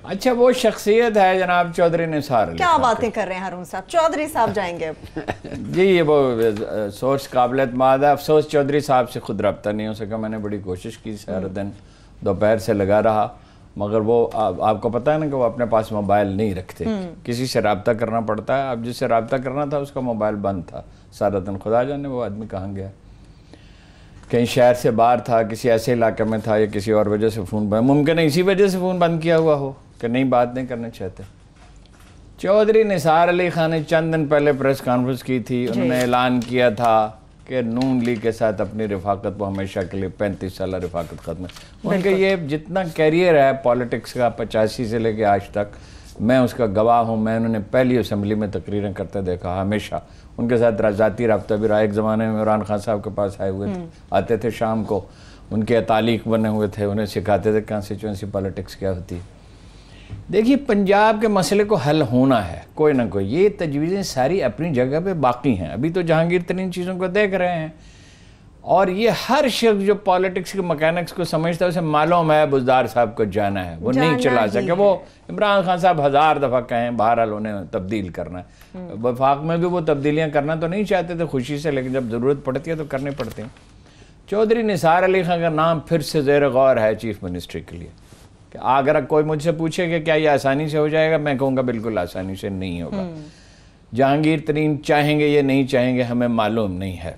اچھا وہ شخصیت ہے جناب چودھری نثار علی کیا باتیں کر رہے ہیں ہارون صاحب، چودھری صاحب جائیں گے اب؟ جی یہ وہ سورس قابل اعتماد ہے. افسوس چودھری صاحب سے خود رابطہ نہیں ہو سکا. میں نے بڑی کوشش کی، سارا دن دوپہر سے لگا رہا، مگر وہ آپ کو پتہ ہے نا کہ وہ اپنے پاس موبائل نہیں رکھتے، کسی سے رابطہ کرنا پڑتا ہے. اب جس سے رابطہ کرنا تھا اس کا موبائل بند تھا سارا دن. خدا جانے وہ آدمی کہاں گیا، کہیں شہر سے باہر تھا، کسی ایسے علاقے میں تھا، یا کسی اور وجہ سے فون بند. ممکن ہے اسی وجہ سے فون بند کیا ہوا ہو کہ نہیں بات نہیں کرنا چاہتے. چودھری نثار علی خان نے چند دن پہلے پریس کانفرنس کی تھی. انہوں نے اعلان کیا تھا کہ نون لیگ کے ساتھ اپنی رفاقت وہ ہمیشہ کے لیے 35 سالہ رفاقت ختم ہے. ان کے یہ جتنا کیریئر ہے پالیٹکس کا 85 سے لے کے آج تک، میں اس کا گواہ ہوں. میں انہوں نے پہلی اسمبلی میں تقریریں کرتے دیکھا، ہمیشہ ان کے ساتھ ذاتی رابطہ بھی رہا. ایک زمانے میں عمران خان صاحب کے پاس آئے ہوئے تھے، آتے تھے شام کو، ان کے تعلیق بنے ہوئے تھے، انہیں سکھاتے تھے کانسٹیچوئنسی پالیٹکس کیا ہوتی ہے. دیکھیے پنجاب کے مسئلے کو حل ہونا ہے کوئی نہ کوئی. یہ تجویزیں ساری اپنی جگہ پہ باقی ہیں. ابھی تو جہانگیر ترین چیزوں کو دیکھ رہے ہیں، اور یہ ہر شخص جو پالیٹکس کے مکینکس کو سمجھتا ہے اسے معلوم ہے بزدار صاحب کو جانا ہے، وہ نہیں چلا سکے. وہ عمران خان صاحب 1000 دفعہ کہیں، بہرحال انہیں تبدیل کرنا ہے. وفاق میں بھی وہ تبدیلیاں کرنا تو نہیں چاہتے تھے خوشی سے، لیکن جب ضرورت پڑتی ہے تو کرنی پڑتی ہیں. چودھری نثار علی خان کا نام پھر سے زیر غور ہے چیف منسٹری کے لیے. کہ اگر کوئی مجھ سے پوچھے کہ کیا یہ آسانی سے ہو جائے گا، میں کہوں گا بالکل آسانی سے نہیں ہوگا. جہانگیر ترین چاہیں گے یہ نہیں چاہیں گے ہمیں معلوم نہیں ہے.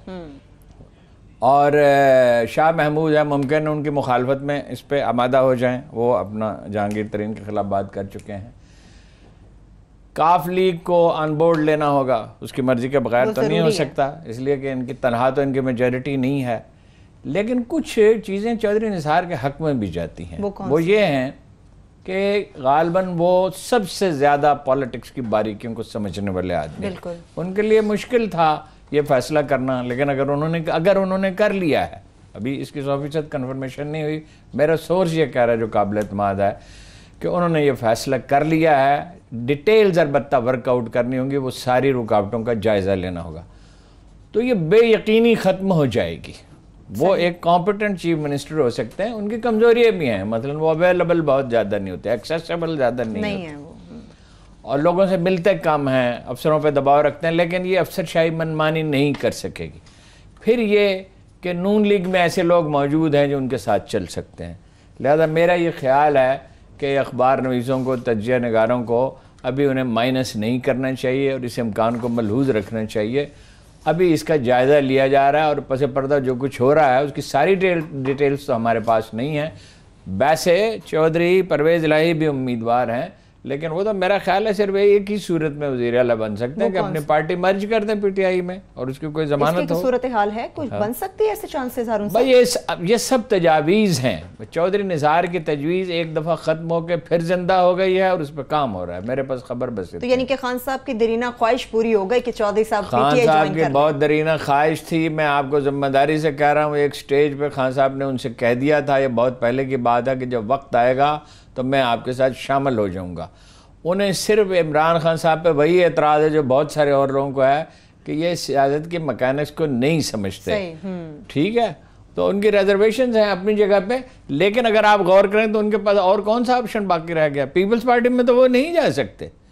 اور شاہ محمود ہے، ممکن ان کی مخالفت میں اس پہ آمادہ ہو جائیں، وہ اپنا جہانگیر ترین کے خلاف بات کر چکے ہیں. کاف لیگ کو آن بورڈ لینا ہوگا، اس کی مرضی کے بغیر تو نہیں ہو سکتا، اس لیے کہ ان کی تنہا تو ان کی میجورٹی نہیں ہے. لیکن کچھ چیزیں چودھری نثار کے حق میں بھی جاتی ہیں. وہ یہ ہیں کہ غالباً وہ سب سے زیادہ پالیٹکس کی باریکیوں کو سمجھنے والے آدمی، ان کے لیے مشکل تھا یہ فیصلہ کرنا. لیکن اگر انہوں نے کر لیا ہے، ابھی اس کی 100% کنفرمیشن نہیں ہوئی، میرا سورس یہ کہہ رہا ہے جو قابل اعتماد ہے کہ انہوں نے یہ فیصلہ کر لیا ہے. ڈیٹیلز البتہ ورک آؤٹ کرنی ہوں گی، وہ ساری رکاوٹوں کا جائزہ لینا ہوگا، تو یہ بے یقینی ختم ہو جائے گی. وہ ایک کمپیٹنٹ چیف منسٹر ہو سکتے ہیں. ان کی کمزوریاں بھی ہیں، مثلا وہ اویلیبل بہت زیادہ نہیں ہوتے، ایکسیسیبل زیادہ نہیں ہوتے، اور لوگوں سے ملتے کم ہیں، افسروں پہ دباؤ رکھتے ہیں. لیکن یہ افسر شاہی منمانی نہیں کر سکے گی. پھر یہ کہ نون لیگ میں ایسے لوگ موجود ہیں جو ان کے ساتھ چل سکتے ہیں. لہذا میرا یہ خیال ہے کہ اخبار نویسوں کو، تجزیہ نگاروں کو ابھی انہیں مائنس نہیں کرنا چاہیے اور اس امکان کو ملحوظ رکھنا چاہیے. ابھی اس کا جائزہ لیا جا رہا ہے، اور پس پردہ جو کچھ ہو رہا ہے اس کی ساری ڈیٹیلز تو ہمارے پاس نہیں ہیں. ویسے چودھری پرویز الہی بھی امیدوار ہیں، لیکن وہ تو میرا خیال ہے صرف ایک ہی صورت میں وزیر اعلیٰ بن سکتے ہیں کہ اپنی پارٹی مرج کر دیں پی ٹی آئی میں، اور اس کی کوئی ضمانت ہو. صورتحال ہے کچھ بن سکتی ہے ایسے چانسز؟ بھائی یہ سب تجاویز ہیں. چودھری نثار کی تجویز ایک دفعہ ختم ہو کے پھر زندہ ہو گئی ہے، اور اس پہ کام ہو رہا ہے. میرے پاس خبر بس تو یعنی کہ خان صاحب کی دیرینہ خواہش پوری ہو گئی کہ چودھری صاحب خان صاحب کی بہت دیرینہ خواہش تھی. میں آپ کو ذمہ داری سے کہہ رہا ہوں، ایک سٹیج پہ خان صاحب نے ان سے کہہ دیا تھا، یہ بہت پہلے کی بات ہے، کہ جب وقت آئے گا تو میں آپ کے ساتھ شامل ہو جاؤں گا. انہیں صرف عمران خان صاحب پہ وہی اعتراض ہے جو بہت سارے اور لوگوں کو ہے، کہ یہ سیاست کے مکینکس کو نہیں سمجھتے. ٹھیک ہے، تو ان کی ریزرویشنز ہیں اپنی جگہ پہ، لیکن اگر آپ غور کریں تو ان کے پاس اور کون سا آپشن باقی رہ گیا؟ پیپلز پارٹی میں تو وہ نہیں جا سکتے.